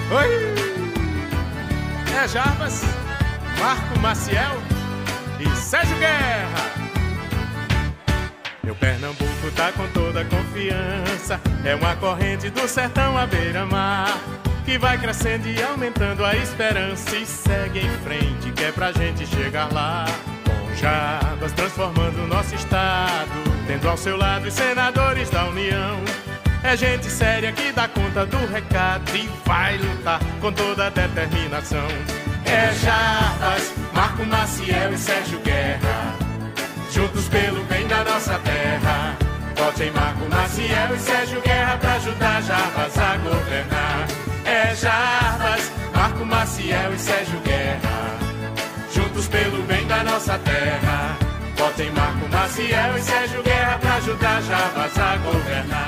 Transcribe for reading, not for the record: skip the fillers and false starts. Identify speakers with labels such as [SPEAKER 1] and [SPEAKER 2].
[SPEAKER 1] Oi! É Jarbas, Marco Maciel e Sérgio Guerra. Meu Pernambuco tá com toda a confiança. É uma corrente do sertão à beira-mar, que vai crescendo e aumentando a esperança. E segue em frente, que é pra gente chegar lá. Com Jarbas transformando o nosso estado, tendo ao seu lado os senadores da União. É gente séria que dá conta do recado e vai lutar com toda a determinação. É Jarbas, Marco Maciel e Sérgio Guerra, juntos pelo bem da nossa terra. Votem Marco Maciel e Sérgio Guerra pra ajudar Jarbas a governar. É Jarbas, Marco Maciel e Sérgio Guerra, juntos pelo bem da nossa terra. Votem Marco Maciel e Sérgio Guerra pra ajudar Jarbas a governar.